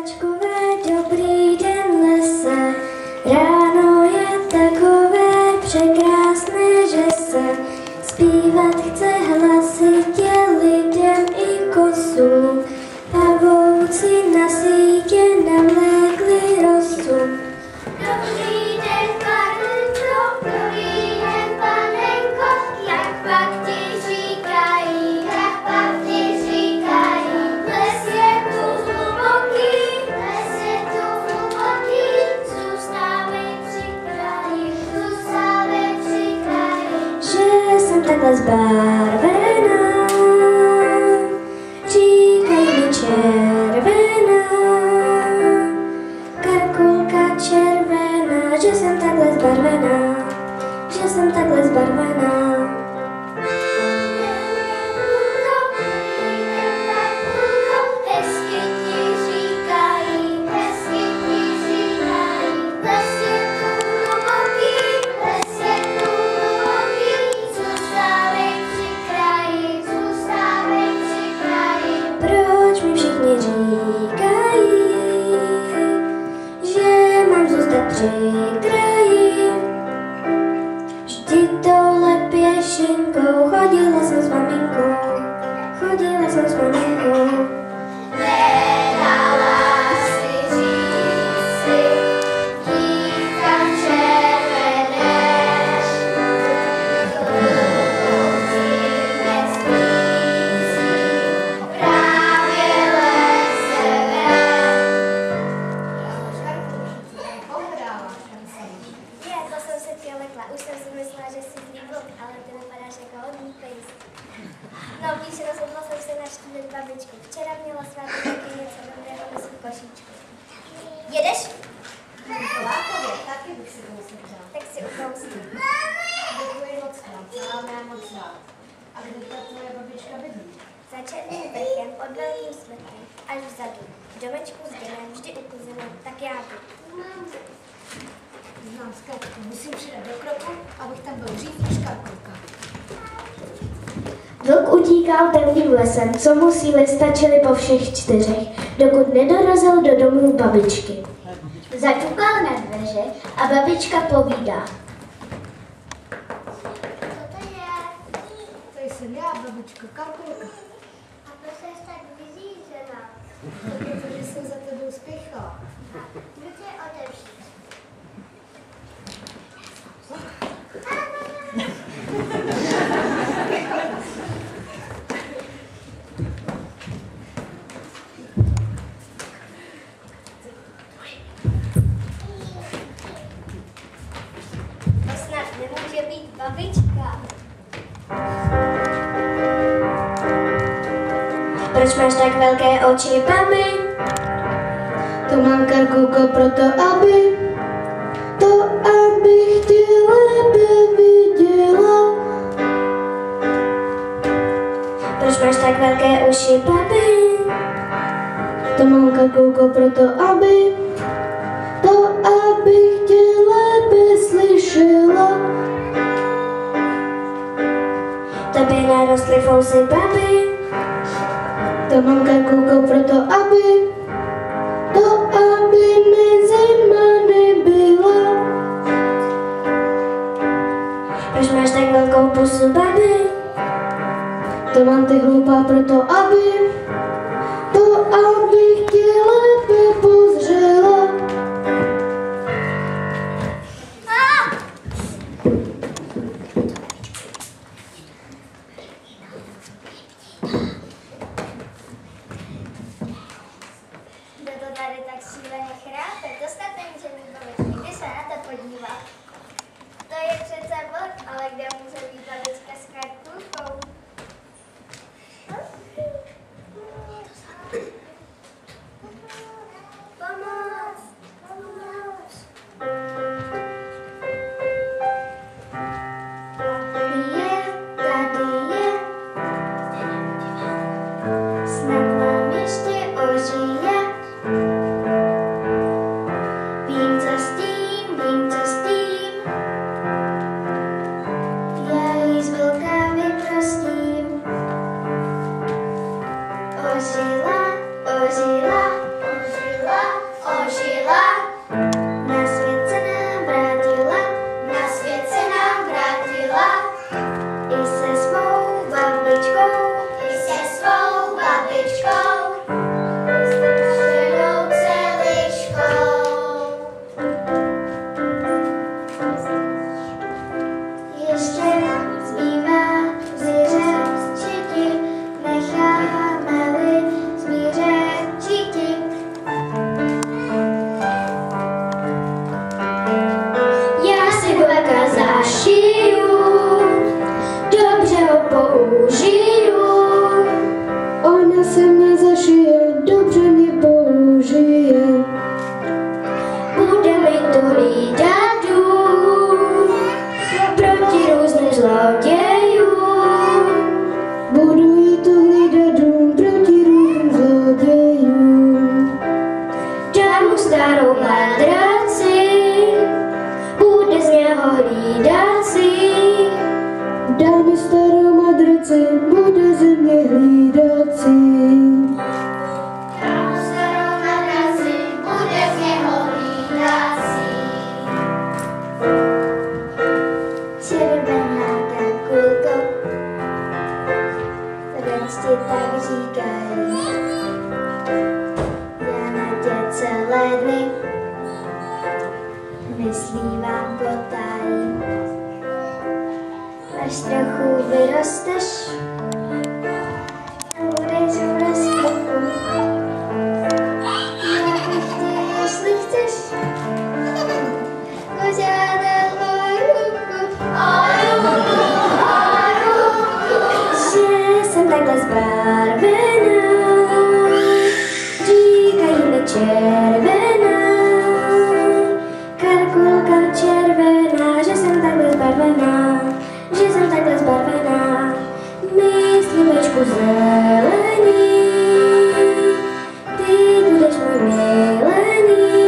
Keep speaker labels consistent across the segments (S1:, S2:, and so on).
S1: Vtáčkové, dobrý den lese, ráno je takové překrásné, že se zpívat chce hlasitě lidem i kosům. Pavouci na sítě navlékli rosu.
S2: Dobrý den, panenko, dobrý den, panenko, jak pak ti říkají, jak pak ti říkají. Les je tu hluboký, zůstávej při kraji,
S1: Že jsem takhle zbarvená, říkají mi červená, karkulka červená, že jsem takhle zbarvená, že jsem takhle zbarvená.
S2: Hezky ti říkají, les je tu hluboký, zůstávej při kraji,
S1: Proč mi všichni říkají, že mám zůstat při kraji? Vždy tohle pěšinkou, chodila jsem s maminkou,
S2: Nedala si říci, dívka červeneš, právě
S3: To jsem se tě lekla, už jsem si myslela, že jsi zlý vlk, ale ty vypadáš jako hodný pejs. No víš, rozhodla jsem se navštívit babičku. Včera měla svátek taky něco dobrého v košíčku. Jedeš?
S4: Lákavě, taky bych si to musel dát.
S3: Tak si ukousni.
S4: Děkuji moc krát, máme moc rád. A kde ta tvoje babička bydlí?
S3: Za černým vrchem, pod velkým smrkem, až vzadu. V domečku s děnem, vždy ukluzenou, tak já jdu.
S4: Znám zkratku, musím přidat do kroku, abych tam byl dřív než karkulka.
S1: Vlk utíkal temným lesem, co mu síly stačily po všech 4, dokud nedorazil do domu babičky. Zaťukal na dveře a babička povídá.
S4: To jsem já, babičko, karkulka.
S2: A proč jsi tak vyřízená?
S4: Protože jsem za tebou spěchala.
S2: Jdu tě otevřít.
S3: To snad nemůže být babička.
S1: Proč máš tak velké oči, babi?
S4: To mám karkulko proto, abych tě lépe viděla.
S1: Proč máš tak velké uši, babi?
S4: To mám karkulko proto, abych tě lépe slyšela.
S1: Tobě narostly fousy, babi?
S4: To mám karkulko proto, aby mi zima nebyla.
S1: Proč máš tak velkou pusu, babi?
S4: To mám ty hloupá proto, abych tě lépe pozřela.
S3: Kdo to tady tak šíleně chrápe? To snad nemůže mít babičky. Kdy se na to podívat? To je přece vlk, ale kde může být babička s karkulkou? Pomoc! Pomoc!
S1: Tady je, snad vám ještě ožije. Vím, co s tím, starou madraci, bude z něho hlídací.
S5: Dal mi starou madraci, bude ze mě hlídací.
S3: Červená kakulko, rodiče tak říkají, já na tě celé dny myslívám kotají. Až trochu vyrosteš, budeš v rozkopu. Já bych tě, jestli chceš, požádal o ruku. Že jsem takhle zbarvená, říkají mi červená, karkulka červená, že jsem takhle zbarvená, že jsem takhle zbarvená. Myslím večku zelený, ty budeš můj milený.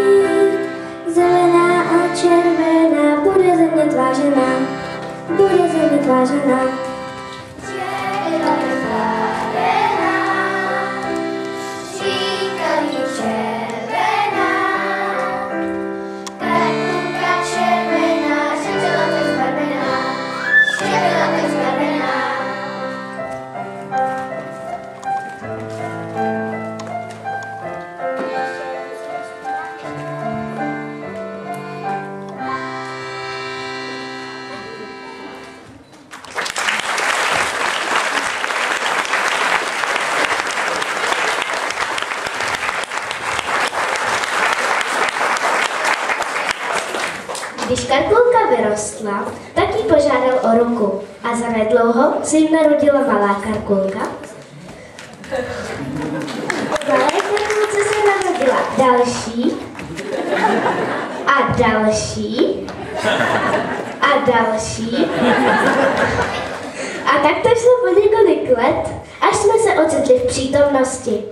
S3: Zelená a červená, bude ze mě tvářená, bude ze mě tvářená.
S1: Když Karkulka vyrostla, tak jí požádal o ruku a zanedlouho se jim narodila malá Karkulka. Malé Karkulce se narodila další a další a další. A tak to šlo po několik let, až jsme se ocitli v přítomnosti.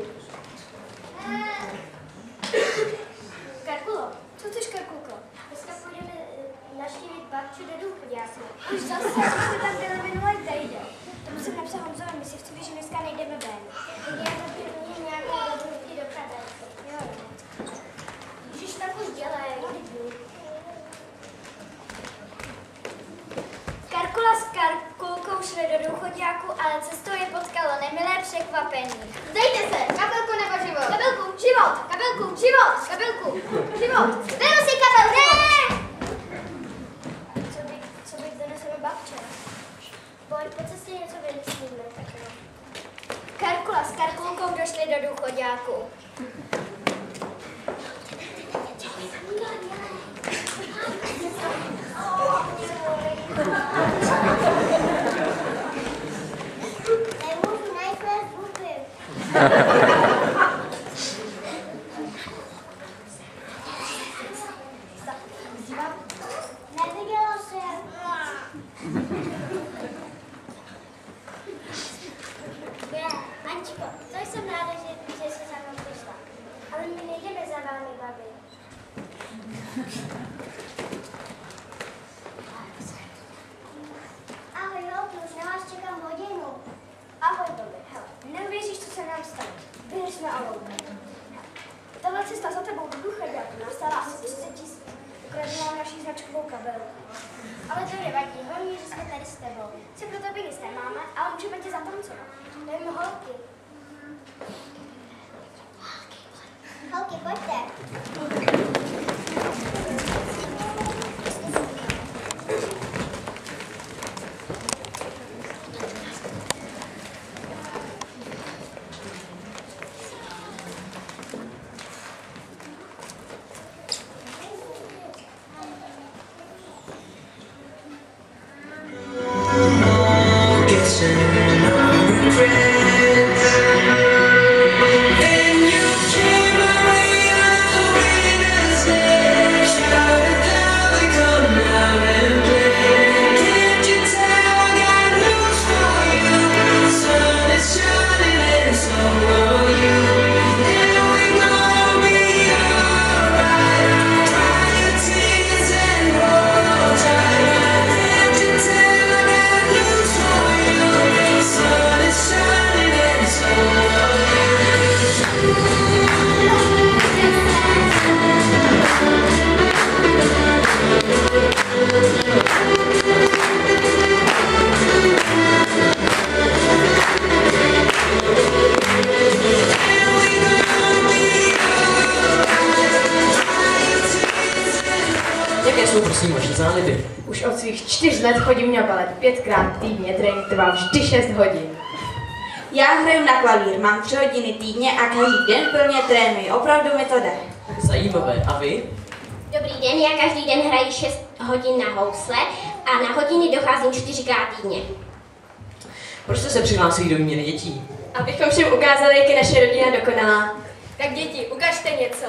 S3: Karkulo, co chceš, Karkulko? Dneska půjdeme navštívit babču do důchodňáku. Už zase, když jsme tam byli minulý týden. Tomu jsem napsal Honzovi, my si chceme, že dneska nejdeme ven. Já zapěnuji nějakou dobu do kadelky. Jo. Ježiš, tak už dělej. Karkula s Karkulkou šli do důchodňáku, ale cestou je potkalo nemilé překvapení. Zdejte se, kabelku nebo život? Kabelku, život, kabelku, život, kabelku, život. Beru si kabel, ne! Co bych doneseme babče? Pojď, po cestě něco vymyslíme, tak jo. Karkula s Karkulkou došli do důchodňáku. Neviděla jsem. Mančko, to jsem ráda, že jsi za mnou přišla. Ale my nejdeme za vámi, babi. Ahoj, holky, už na vás čekám hodinu. Ahoj, babi. Hele, neuvěříš, co se nám stalo. Byli jsme a loupe. Tahle cesta za tebou do důchodňáku nás stála asi 30 000. Ukradla naší značkovou kabelku. Ale to nevadí, hlavně, že jsme tady s tebou. Se pro tebe nic nemáme, ale můžeme tě zatancovat. Jdeme holky. Holky, pojďte.
S6: And you came away prosím vaše záliby?
S4: Už od svých 4 let chodím na balet 5krát týdně, trénink trvá vždy 6 hodin.
S7: Já hraju na klavír, mám 3 hodiny týdně a každý den plně trénuji, opravdu mi to jde.
S6: Zajímavé. A vy?
S3: Dobrý den, já každý den hraji 6 hodin na housle a na hodiny docházím 4krát týdně.
S6: Proč jste se přihlásili do výměny dětí?
S4: Abychom všem ukázali, jak je naše rodina dokonalá. Tak děti, ukažte něco.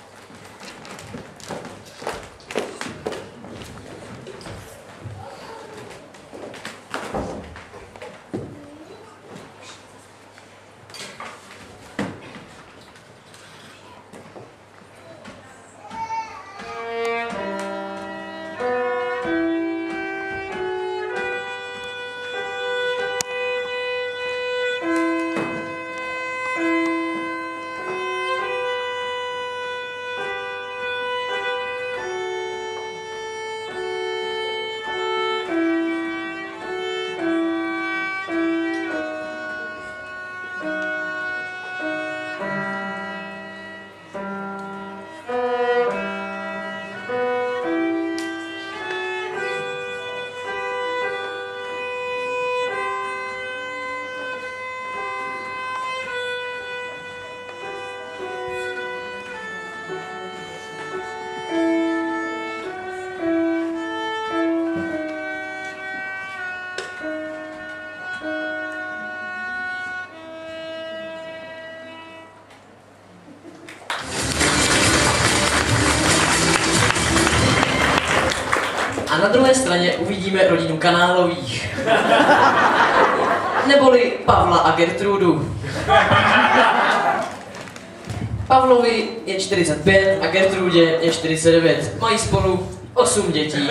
S6: A na druhé straně uvidíme rodinu Kanálových. Neboli Pavla a Gertrudu. Pavlovi je 45 a Gertrudě je 49. Mají spolu 8 dětí.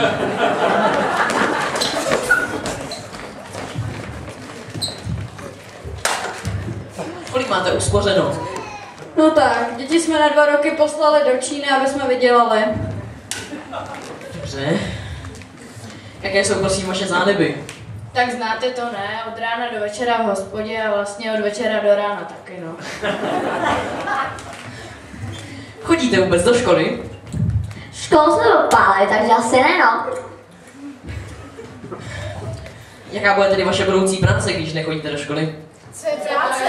S6: Kolik máte uspořeno?
S8: No tak, děti jsme na 2 roky poslali do Číny, aby jsme vydělali.
S6: Dobře. Jaké jsou prosím vaše záliby?
S8: Tak znáte to, ne? Od rána do večera v hospodě a vlastně od večera do rána taky, no.
S6: Chodíte vůbec do školy?
S2: Školu jsme odpálili, takže asi ne, no.
S6: Jaká bude tedy vaše budoucí práce, když nechodíte do školy?
S4: Co je práce?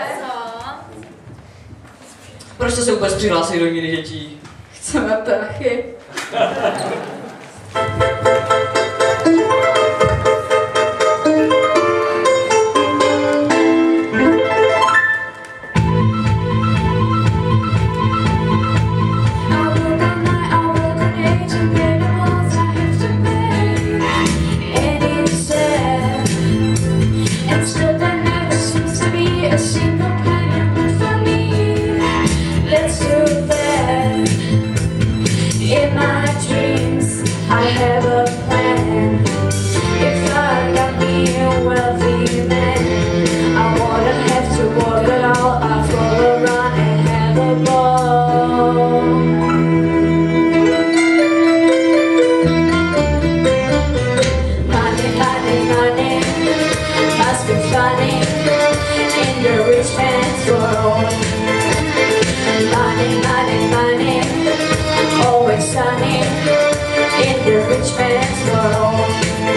S6: Proč jste se vůbec přihlásili do výměny dětí?
S8: Chceme prachy.
S5: In my dreams, I have a plan. If I got me a wealthy man, I wouldn't have to work at all. I'd roll around and have a ball. Money, money, money, must be funny in the rich man's world. Money, money, money, always sunny in the rich man's world.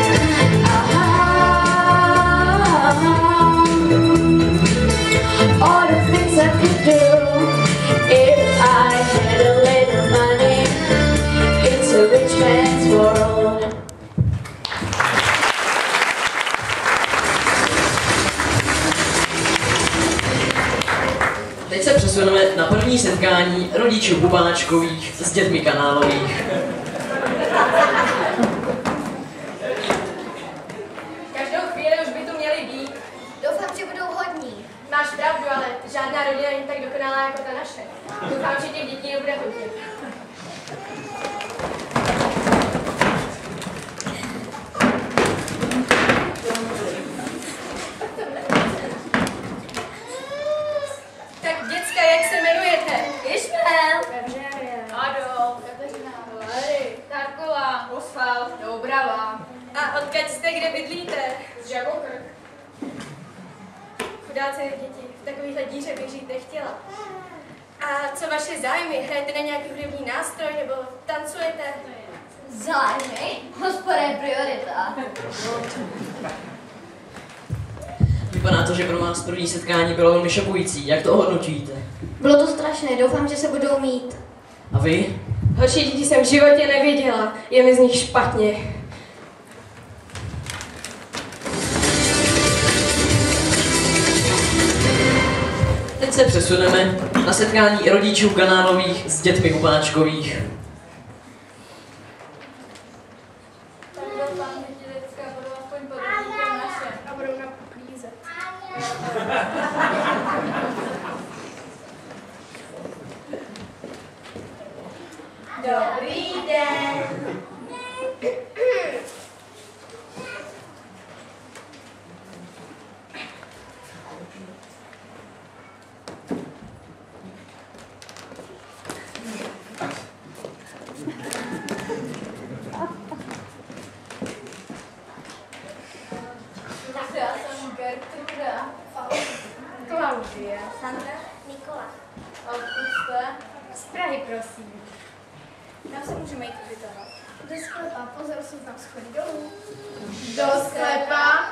S5: All the things I could do if I had a little money. It's a rich man's world.
S6: Teď se přesuneme na první setkání rodičů Bubáčkových s dětmi Kanálových.
S4: Každou chvíli už by tu měli být.
S3: Doufám, že budou hodní.
S4: Máš pravdu, ale žádná rodina není tak dokonalá jako ta naše. Doufám, že těch dětí nebude hodně. Tak děcka, jak se jmenujete?
S3: Ismael.
S4: Adolf, Kateřina, Larry, Tarková, Osvald, Doubrava. A odkud jste, kde bydlíte? Z Žabokrk. Chudáci děti, v takovýchhle díře bych žít nechtěla. A co vaše zájmy? Hrajete na nějaký hudební nástroj nebo tancujete?
S2: Zájmy? Hospoda je priorita.
S6: Vypadá to, že pro vás první setkání bylo velmi šokující. Jak to ohodnotíte?
S3: Bylo to strašné, doufám, že se budou mít.
S6: A vy?
S9: Horší děti jsem v životě neviděla, je mi z nich špatně.
S6: Teď se přesuneme na setkání rodičů kanálových s dětmi Hubáčkových.
S4: Tak doufám, že ti děcka budou aspoň podržit naše.
S3: A budou nám uklízet.
S7: Dobrý den.
S4: Já jsem Gertruda.
S3: Klaudie. Sandra. Nikola.
S4: A odkud jste?
S3: Z Prahy, prosím.
S7: Tam se můžeme jít ubytovat.
S3: Do sklepa, pozor, jsou tam schody dolů.
S4: Do sklepa.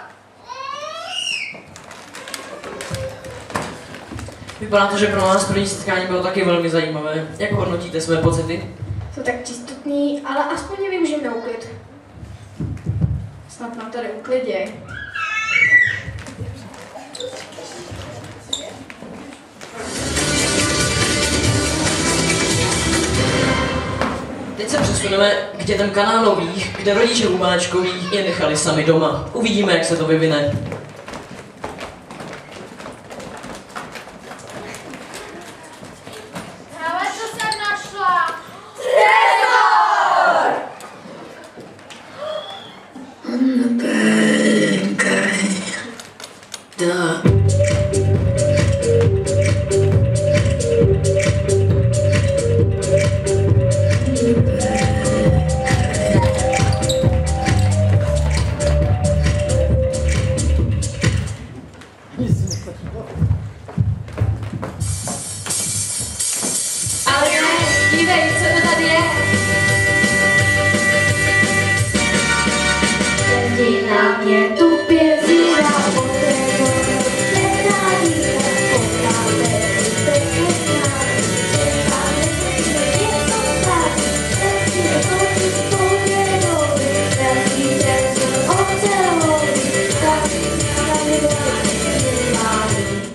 S6: Vypadá to, že pro vás první setkání bylo taky velmi zajímavé. Jak hodnotíte své pocity?
S3: Jsou tak čistotný, ale aspoň je využijeme na úklid.
S8: Snad nám tady ukliděj.
S6: Teď se přesuneme k dětem kanálových, kde rodiče Hubáčkových je nechali sami doma. Uvidíme, jak se to vyvine.
S4: Hele, co jsem našla?
S9: Ale ne, dívej, co to tady je.
S2: Jdi na mě tupě zírá, potřebu nedání, pokáme si pěkně znát, čekáme si, že je to tak, tak si nekočí spovědou, každý den se oceloví, každý den se máme.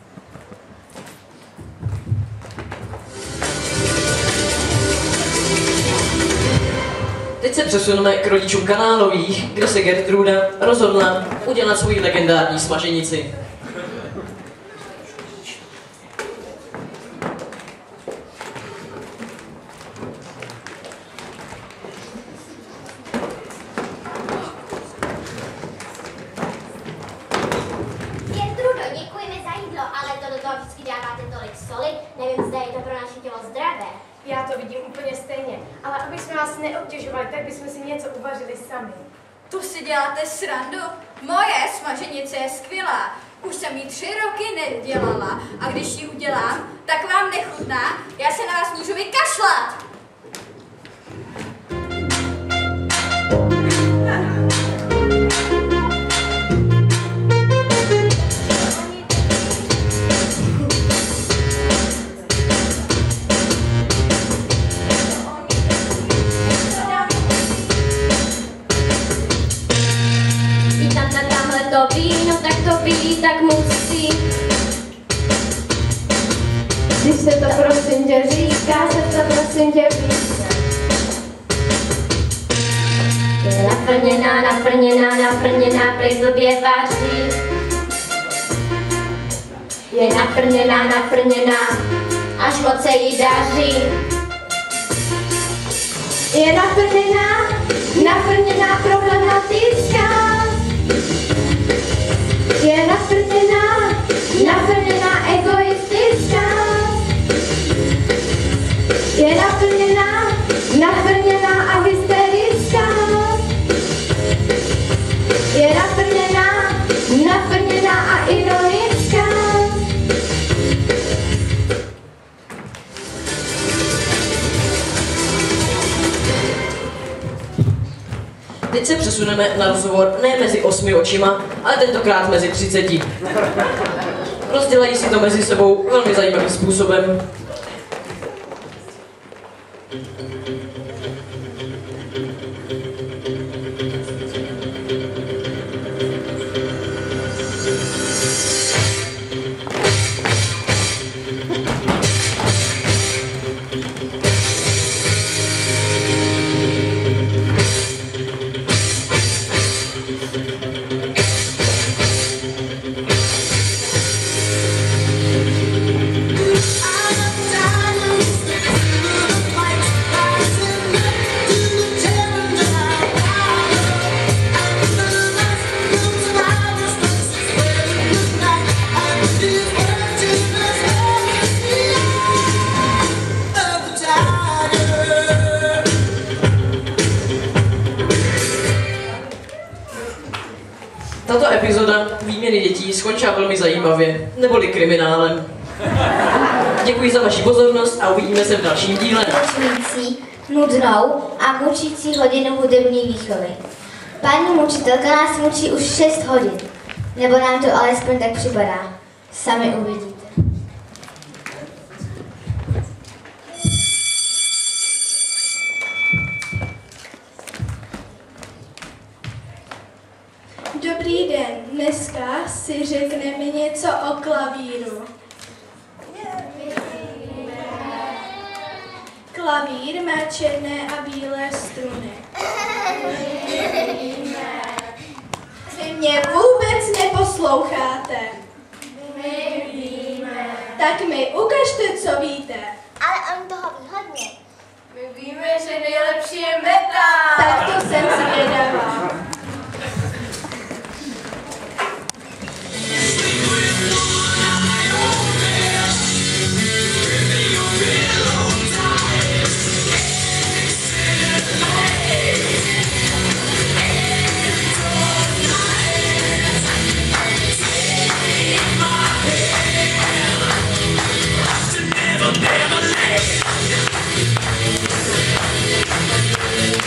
S6: Teď se přesuneme k rodičům kanálových, kde se Gertruda rozhodla udělat svoji legendární smaženici.
S3: Gertrudo, děkujeme za jídlo, ale to do toho vždycky dáváte tolik soli. Nevím, zda je to pro naše tělo zdravé.
S9: Já to vidím úplně stejně, ale aby jsme vás neobtěžovali, tak bychom si něco uvařili sami.
S4: Tu si děláte srandu? Moje smaženice je skvělá. Už jsem ji 3 roky nedělala a když ji udělám, tak vám nechutná. Já se na vás můžu vykašlat.
S2: To víno, tak to ví, tak musí. Když se to prosím tě říká, se to prosím tě píše. Je naplněná, naplněná, naplněná, prej blbě vaří. Je naplněná, naplněná, až moc se jí daří. Je naplněná, naplněná, problematická. Je naplněná, naplněná, egoistická. Je naplněná, naplněná a hysterická. Je naplněná, naplněná a ironická.
S6: teď se přesuneme na rozhovor ne mezi 8 očima, ale tentokrát mezi 30. Rozdělají si to mezi sebou velmi zajímavým způsobem. Tato epizoda výměny dětí skončila velmi zajímavě, neboli kriminálem. Děkuji za vaši pozornost a uvidíme se v dalším díle.
S1: Nudnou a mučící hodinu hudební výchovy. Paní mučitelka nás mučí už 6 hodin. Nebo nám to alespoň tak připadá. Sami uvidíte.
S10: Dobrý den, dneska si řekneme něco o klavíru. Klavír má černé a bílé struny. Vy mě vůbec neposloucháte.
S3: My víme.
S10: Tak mi ukažte, co víte.
S3: Ale on toho ví hodně.
S9: My víme, že nejlepší je metal.
S10: Tak to jsem zvědavá.
S5: Never, never let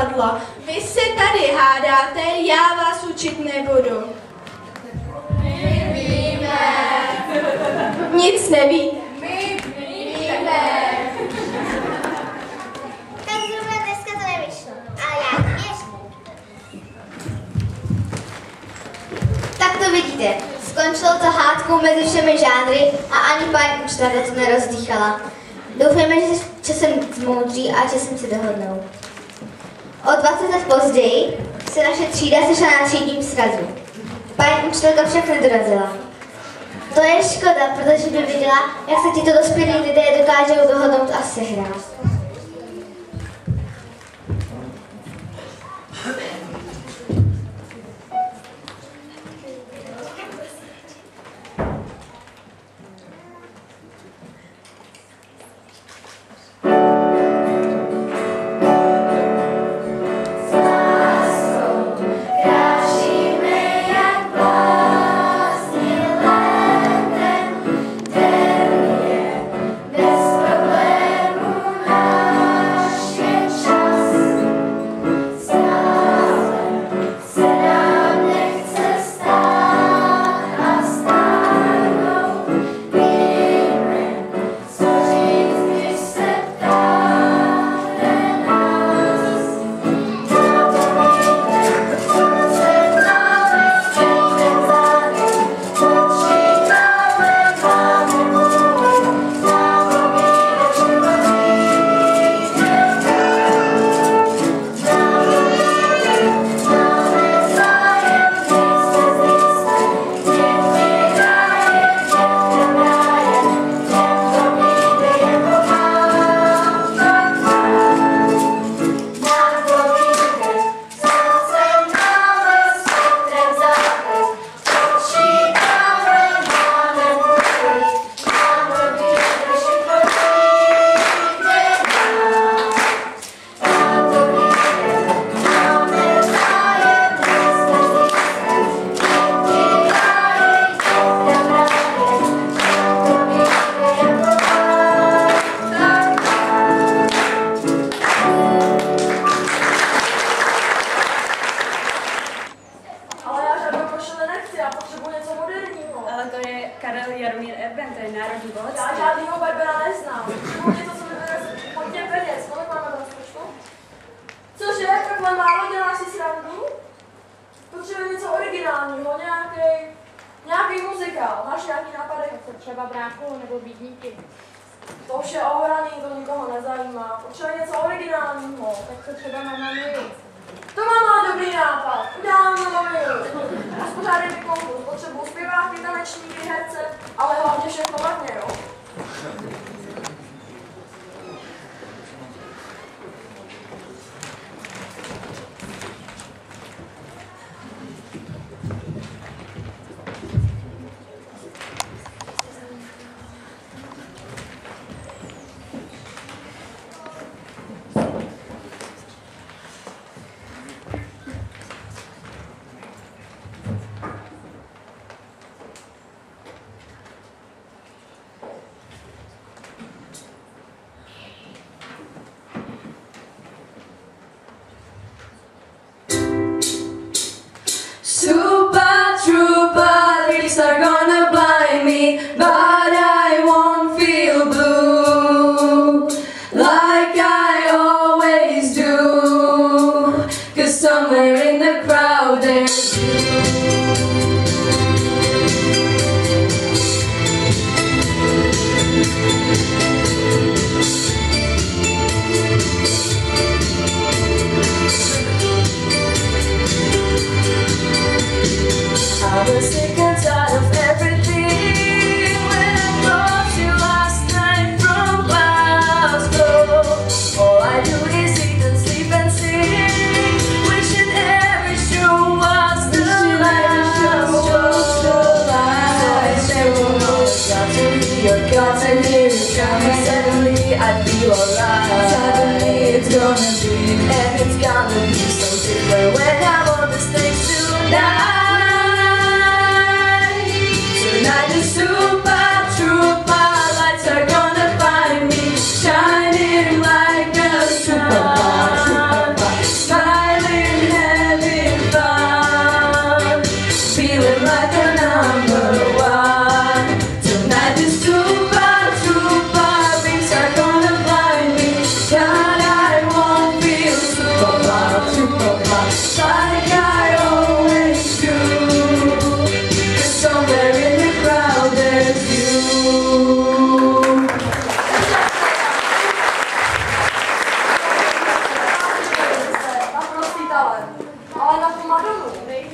S10: divadla. Vy se tady hádáte, já vás učit nebudu.
S2: My víme.
S10: Nic neví.
S2: My víme.
S3: Tak zrovna dneska to nevyšlo, ale já věřím.
S2: Tak to vidíte, skončilo to hádkou mezi všemi žánry a ani paní učitelka to nerozdýchala. Doufejme, že se časem zmoudří a časem se dohodnou. O 20 let později se naše třída sešla na třídním srazu. Paní učitelka však nedorazila. To je škoda, protože by viděla, jak se tito dospělí lidé dokážou dohodnout a sehrát.
S5: Are gonna blind me, but I won't feel blue like I always do, 'cause somewhere in the crowd there's I was sick and tired of everything when I lost you last night from Glasgow. All I do is eat and sleep and sing, wishing every show was the last show. I say, well, no, it's got to be your gods and here it comes. Suddenly I feel alright. Suddenly it's gonna be, and it's gonna be so different when I'm on the stage tonight. Tonight the super trooper lights are gonna find me shining like a sun.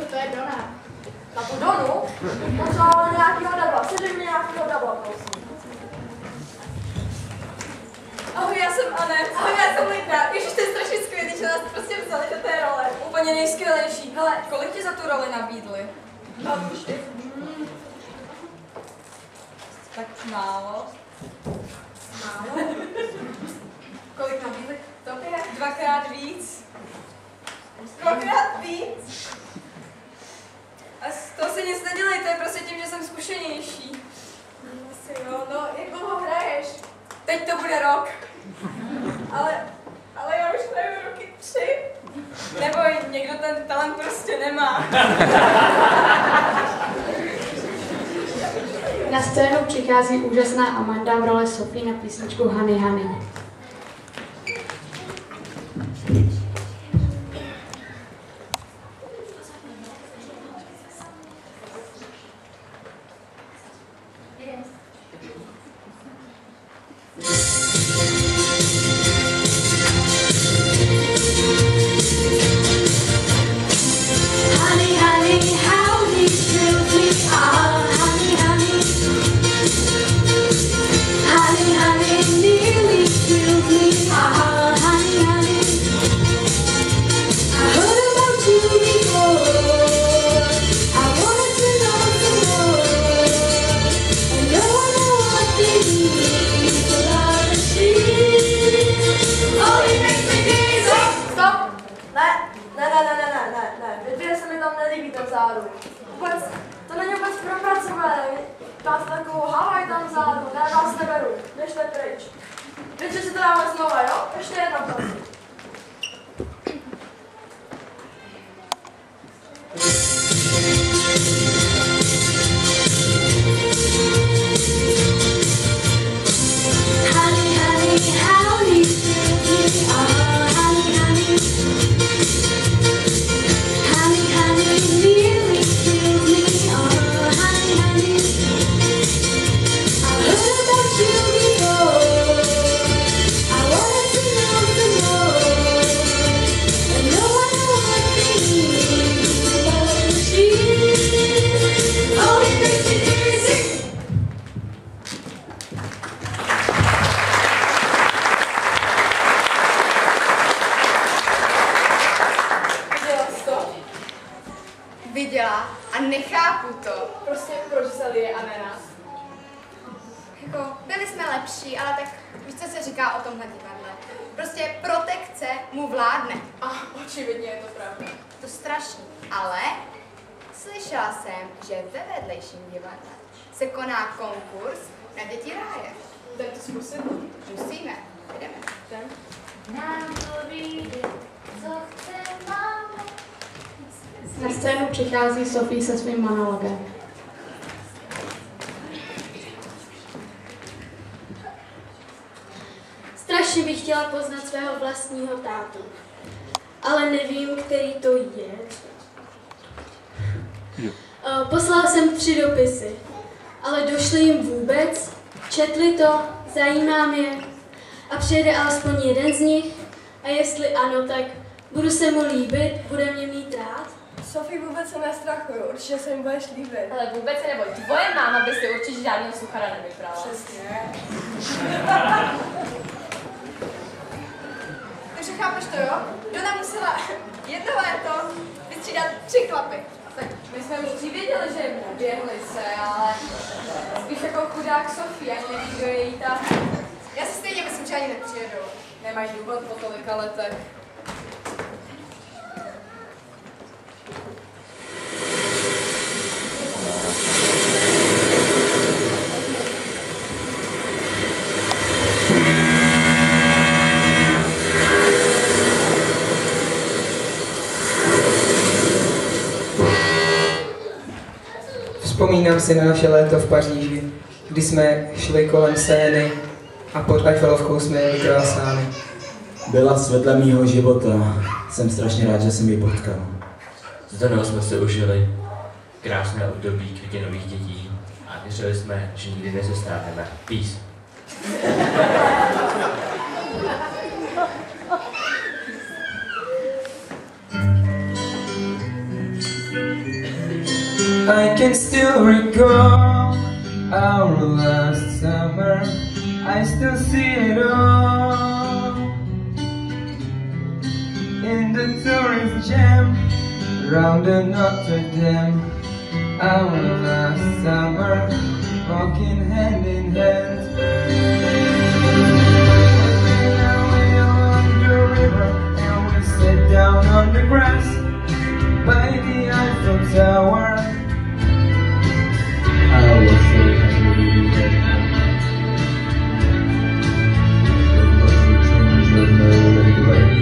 S9: to je Dona.
S8: Na tu Donu? Potřebovala nějakýho dabla. Sežej mi nějakýho dabla, prosím.
S4: Ahoj, já jsem Anet. Ahoj, já jsem Linda. Ježiš, to je strašně skvělý, že nás prostě vzali do té role. Úplně nejskvělejší. Hele, kolik ti za tu roli nabídli? Tak málo. Málo? Kolik nabídli? Tobě? 2x víc. 2x víc? A z toho si nic nedělej, to je prostě tím, že jsem zkušenější. Asi jo, no, jak dlouho hraješ? Teď to bude rok. Ale já už hraju roky 3. Neboj, někdo ten talent prostě nemá.
S8: Na scénu přichází úžasná Amanda v roli Sophie na písničku Honey Honey.
S4: Viděla a nechápu to.
S9: Prostě proč vzali je a ne nás?
S4: Jako, byli jsme lepší, ale tak víš, co se říká o tomhle divadle. Prostě protekce mu vládne.
S9: A očividně je to pravda.
S4: To strašný. Ale slyšela jsem, že ve vedlejším divadle se koná konkurs na děti ráje.
S9: Tak to zkusit?
S4: Musíme. Jdeme.
S3: Nám to vyjde, co chce máma.
S8: Na scénu přichází Sophie se svým monologem.
S10: Strašně bych chtěla poznat svého vlastního tátu, ale nevím, který to je. Poslal jsem 3 dopisy, ale došly jim vůbec, četli to, zajímá mě a přijede alespoň jeden z nich a jestli ano, tak budu se mu líbit, bude mě mít rád.
S9: Sofie, vůbec se nestrachuju, určitě se jim budeš líbit.
S11: Ale vůbec se neboj, tvoje máma by si určitě žádného suchara nevybrala.
S9: Přesně.
S4: Takže chápeš to, jo? Dona musela jedno léto vystřídat 3 chlapy.
S11: Tak my jsme už věděli, že naběhli se, ale spíš jako chudák Sofie, ani neví, kdo je její táta.
S4: Já si stejně myslím, že ani nepřijedou.
S11: Nemají důvod po tolika letech.
S12: Vzpomínám si na naše léto v Paříži, kdy jsme šli kolem Sény a pod Eiffelovkou jsme jeli krásány.
S13: Byla světle mýho života. Jsem strašně rád, že jsem ji potkal.
S14: S Donou jsme se užili krásné období květinových dětí a věřili jsme, že nikdy nezestárneme. Peace.
S12: I can still recall our last summer. I still see it all in the tourist jam round the Notre Dame. Our last summer, walking hand in hand. Along the river, and we sat down on the grass by the Eiffel Tower. I was so happy that night. There was a change of no way.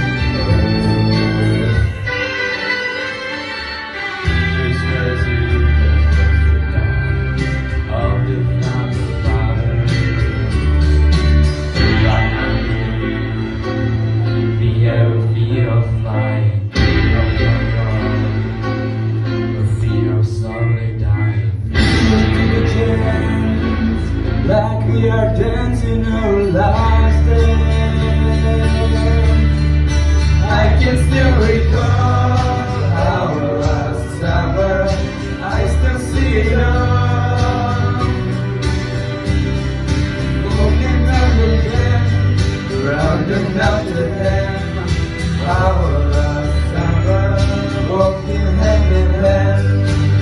S12: Like we are dancing our last day. I can still recall our last summer. I still see it all. Walking round again, round and Notre Dame. Our last summer, walking hand in hand.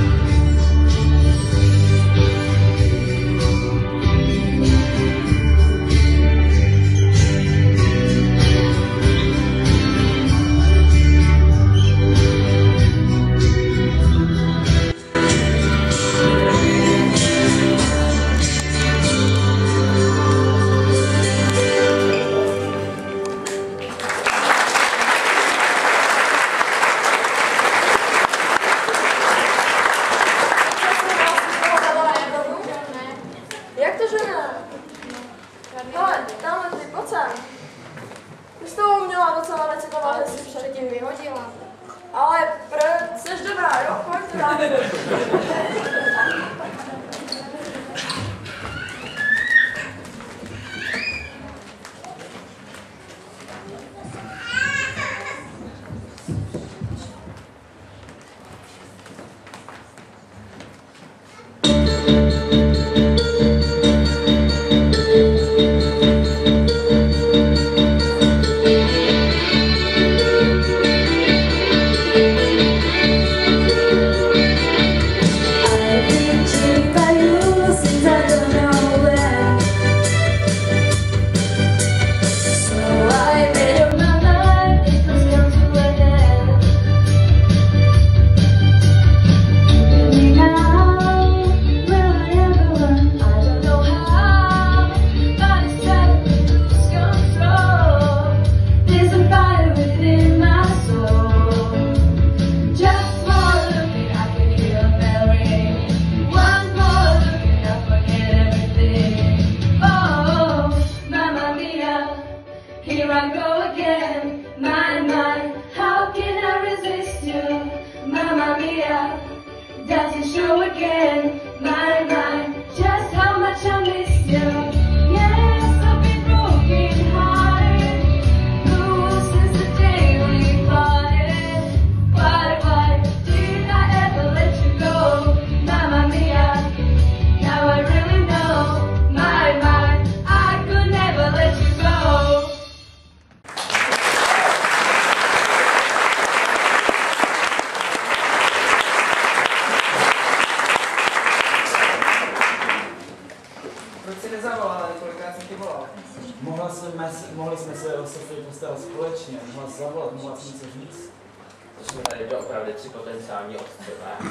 S13: Mohli jsme se o Sofii postarat společně, mohla zavolat, mohla si něco říct.
S14: To jsme tady opravdu 3 potenciální otcové.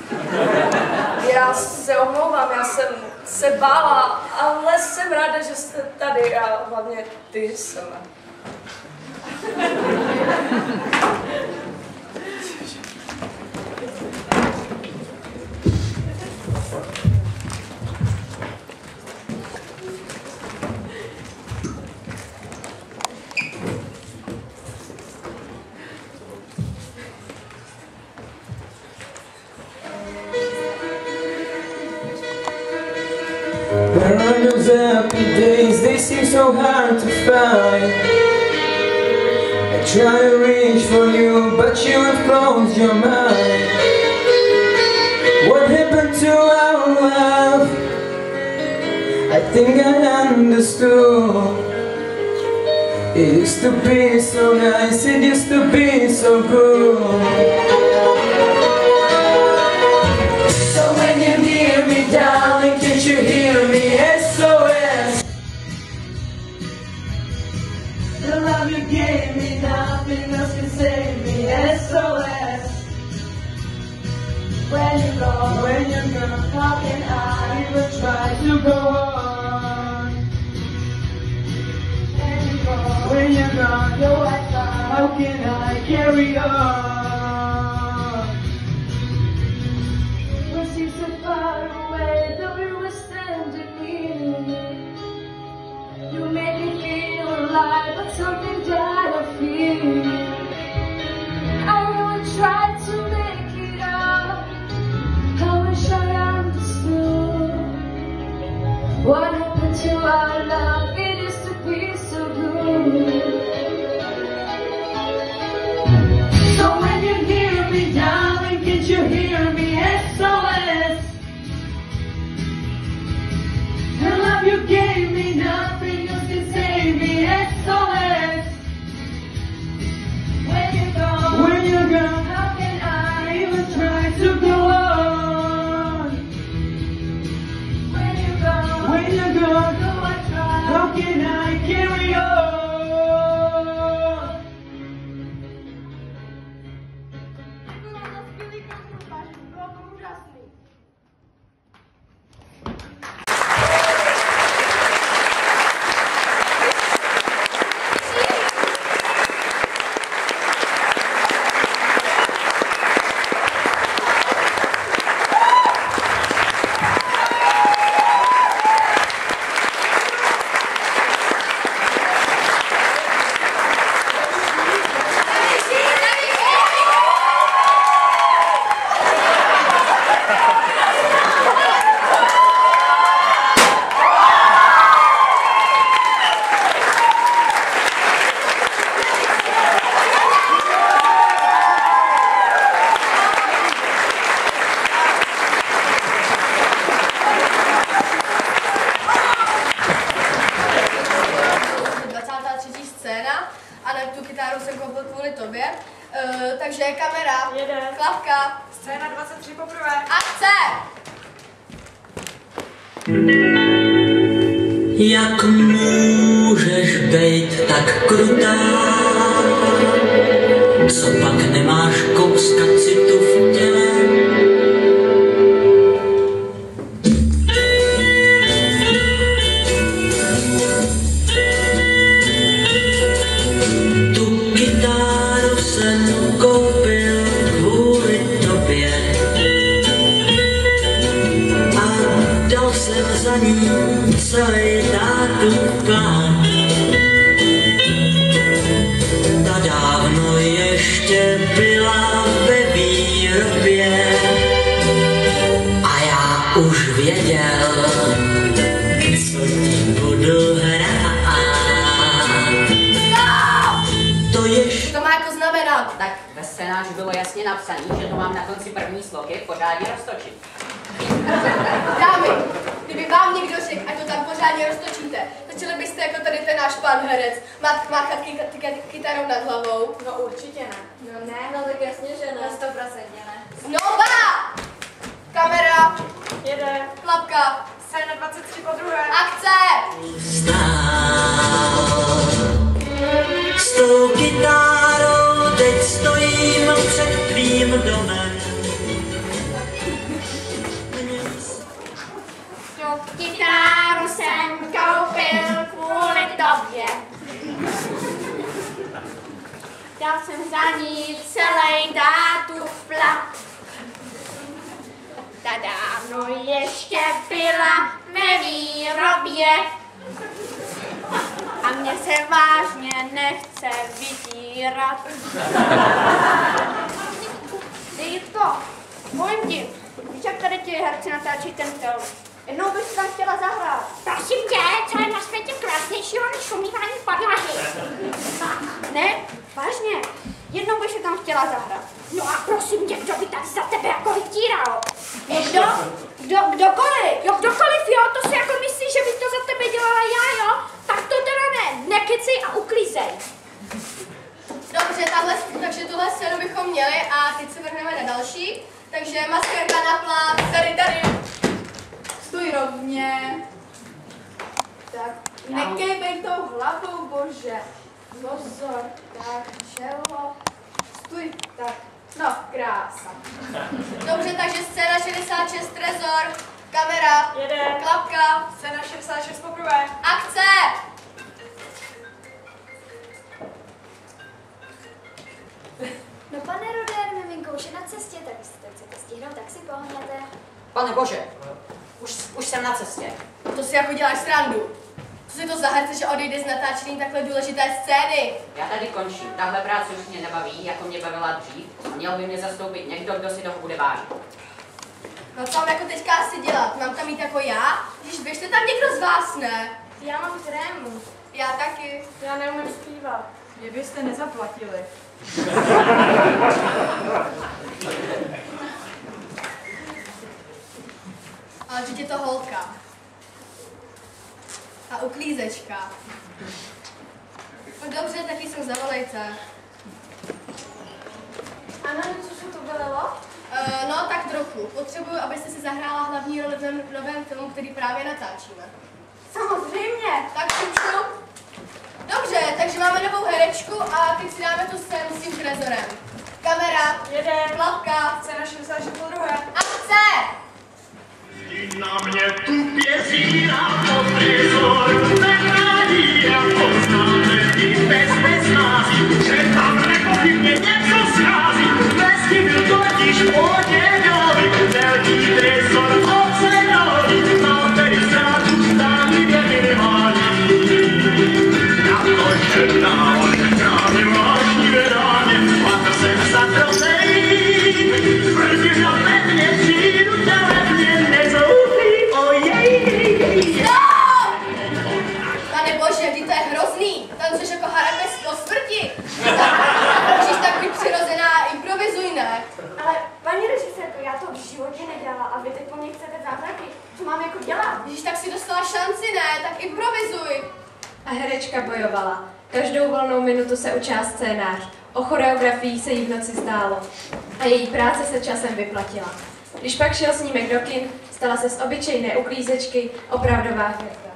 S11: Já se omlouvám, já jsem se bála, ale jsem ráda, že jste tady a hlavně ty sama.
S12: Where are those happy days? They seem so hard to find. I try to reach for you, but you have closed your mind. What think I understood. It used to be so nice, it used to be so good. So when you hear me, darling, can't you hear me? SOS. The love you gave me, nothing else can save me. SOS. When you're gone, how can I even try to go on? When you're gone, no I can't. How can I carry on?
S5: We seem so far away, though we were standing near. You made me feel alive, but something died of fear. I really tried to make it up. I wish I understood what happened to our love. It used to be so good.
S12: So when you hear me, darling, can't you hear me? SOS. The love you gave me, nothing else can save me. SOS. When you're gone, how can I even try to go on? When you're gone, no I try. How can I carry on?
S4: Takže kamera, Klavka,
S9: Scéna 23 poprvé.
S4: Akce!
S15: Jak můžeš být tak krutá? Co pak nemáš kouska citu v těle? Tu kytáru jsem koupil kvůli tobě a dal jsem za ní celý tátův plán. Ta dávno ještě byla ve výrobě a já už věděl, co tím budu hrát. To ještě...
S4: To má jako znamenat.
S16: Tak ve scénáři bylo jasně napsané, že to mám na konci první sloky pořádně roztočit.
S4: Dámy, kdyby vám někdo řekl, ať to tam pořádně roztočíte, začali byste jako tady ten náš pan herec máchat kytarou nad hlavou?
S9: No určitě ne.
S4: No ne.
S3: No tak jasně, že ne.
S4: 100% ne. Znova! Kamera.
S9: Jede.
S4: Klapka.
S9: Scéna 23 po druhé.
S4: Akce!
S15: S tou kytárou teď stojím před tvým domem.
S3: Tu kytáru jsem koupil kvůli tobě. Dal jsem za ní celý tátův plat. Ta dávno ještě byla ve výrobě a mě se vážně nechce vydírat. Dívko, povím ti, víš, jak tady ti herci natáčí ten film? Jednou bych tam chtěla zahrát. Prosím tě, co je na světě krásnějšího než umývání podlahy? Ne, vážně, jednou bych se tam chtěla zahrát. No a prosím tě, kdo by tak za tebe jako vytíral? Kdokoliv, jo, kdokoliv, jo, to si jako myslí, že by to za tebe
S4: Takže maskerka na plán. Tady. Stůj rovně. Tak, nekejbej tou hlavou, bože. Pozor, tak, čelo. Stůj, tak. No, krása. Dobře, takže scéna 66, trezor. Kamera.
S9: Jede.
S4: Klapka. Scéna 66 poprvé. Akce!
S3: No pane Roder, miminko, už je na cestě, tak jestli chcete stihnout, tak si pohněte.
S16: Pane bože, už jsem na cestě.
S4: To si jako děláš srandu. Co si to za herce, že odejde z natáčení takhle důležité scény?
S16: Já tady končím. Tahle práce už mě nebaví, jako mě bavila dřív. A měl by mě zastoupit někdo, kdo si toho bude vážit.
S4: No co mám jako teďka asi dělat? Mám tam jít jako já? Když běžte tam někdo z vás, ne?
S9: Já mám trému.
S4: Já taky.
S9: Já neumím zpívat.
S4: Mě byste nezaplatili. Ale vždyť je to holka. A uklízečka. No dobře, taky jsem zavolejte.
S9: Ano, co se to velelo?
S4: No tak trochu. Potřebuju, abyste si zahrála hlavní roli v novém filmu, který právě natáčíme.
S9: Samozřejmě.
S4: Tak šup. Dobře, takže máme novou herečku a teď si dáme tu scénu s tím trezorem. Kamera.
S9: Jede.
S4: Klapka.
S9: Scéna 66 po druhé.
S4: Akce!
S15: Na mě tupě zírá pod trezor, nevrádí a poznáme i bez nází, že tam nepochybně něco schází, vestibil totiž podědový, velký trezor ocenový, má tedy ztrátu zdánlivě minimální. Na to, že dál právě vážně ráně, pak jsem zatrocený, brzy na pevně přijdu dalevně nezoufý, ojej.
S4: Stop! Pane bože, vy to je hrozný, tancuješ jako Harapes o smrti. Můžeš tak být přirozená a improvizuj, ne?
S9: Ale paní režisérko, já to v životě nedělala a vy teď po mně chcete zázraky. Co mám jako dělat?
S4: Když tak si dostala šanci, ne? Tak improvizuj.
S17: A herečka bojovala. Každou volnou minutu se učila scénář. O choreografii se jí v noci zdálo. A její práce se časem vyplatila. Když pak šel snímek do kin, stala se z obyčejné uklízečky opravdová hvězda.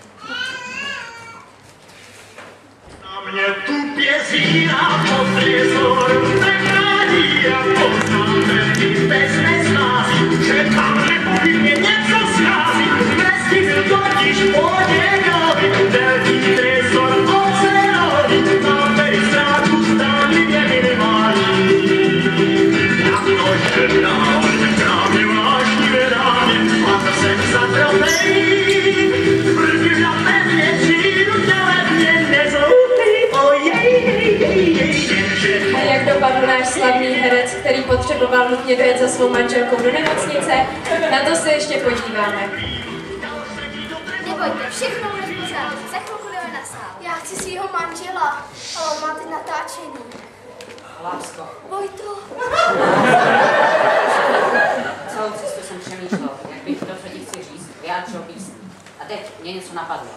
S15: Na mě tupě zírá pod trezor, nevrádí a poznáme i bez neznází, že tam nepochybně něco schází, vestibil totiž podědový, velký trezor ocenový, má tedy ztrátu zdánlivě minimální. Na to, že dál právě vážně ráně, pak jsem zatropený, brzy na pevně přijdu dalevně nezoufý, ojej.
S17: A jak dopadl náš slavný herec, který potřeboval nutně dojet za svou manželkou do nemocnice, na to se ještě podíváme.
S3: Nebojte, všechno bude v pořádku, za chvilku jdeme na sál.
S9: Já chci si jeho manžela, ale on má teď natáčení.
S16: Lásko.
S3: Vojto.
S16: Celou cestu jsem přemýšlel, jak bych to, co ti chci říct, vyjádřil písní. A teď mě něco napadlo.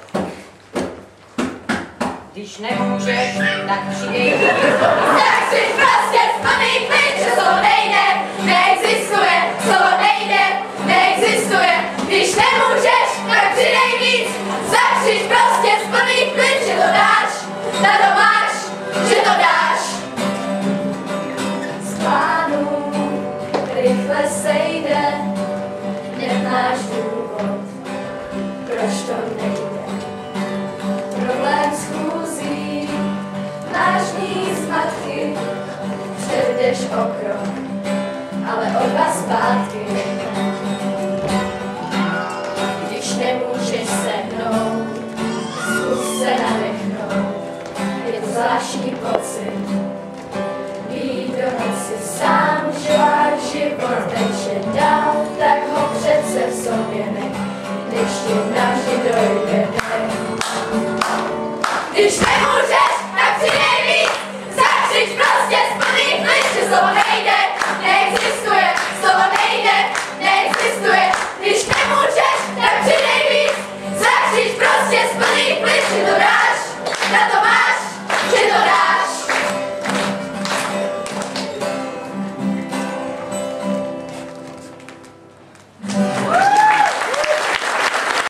S16: Když nemůžeš, tak přidej.
S4: Tak si prostě spanej pryč, že slovo nejde, neexistuje, slovo nejde, neexistuje. Když nemůžeš, tak přidej víc, zakřič prostě spanej pryč, že to dáš, na to máš, že to dáš.
S5: Z plánu rychle sejde, neznáš důvod, proč to nejde. Problém schůzí, vážný zmatky, předeš o krok, ale o dva zpátky. Když nemůžeš sehnout, zkus se nadechnout, je to zvláštní pocit. Být do noci sám, že váš život teče dál, tak ho přece v sobě nech, než ti navždy dojde dech.
S4: Když nemůžeš, tak přidej víc,